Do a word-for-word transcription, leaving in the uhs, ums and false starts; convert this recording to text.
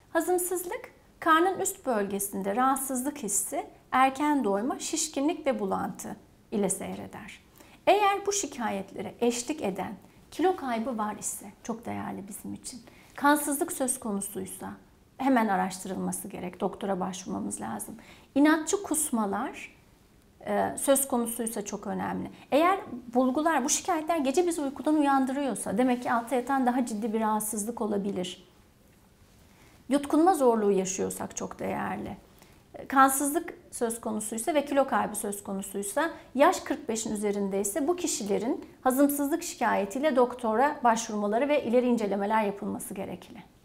Hazımsızlık, karnın üst bölgesinde rahatsızlık hissi, erken doyma, şişkinlik ve bulantı ile seyreder. Eğer bu şikayetlere eşlik eden kilo kaybı var ise, çok değerli bizim için, kansızlık söz konusuysa hemen araştırılması gerek, doktora başvurmamız lazım. İnatçı kusmalar söz konusuysa çok önemli. Eğer bulgular, bu şikayetler gece bizi uykudan uyandırıyorsa demek ki altta yatan daha ciddi bir rahatsızlık olabilir. Yutkunma zorluğu yaşıyorsak çok değerli. Kansızlık söz konusuysa ve kilo kaybı söz konusuysa, yaş kırk beşin üzerindeyse bu kişilerin hazımsızlık şikayetiyle doktora başvurmaları ve ileri incelemeler yapılması gerekli.